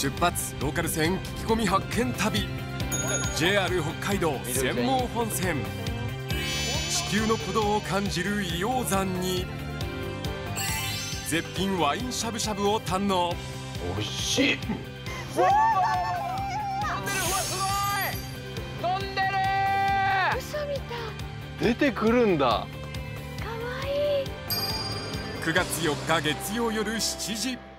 出発ローカル線聞き込み発見旅 JR 北海道釧網本線。地球の鼓動を感じる硫黄山に絶品ワインしゃぶしゃぶを堪能。 美味しい。 飛んでる、うわすごい飛んでる。 嘘みたい。 出てくるんだ。 かわいい。 9月4日月曜夜7時。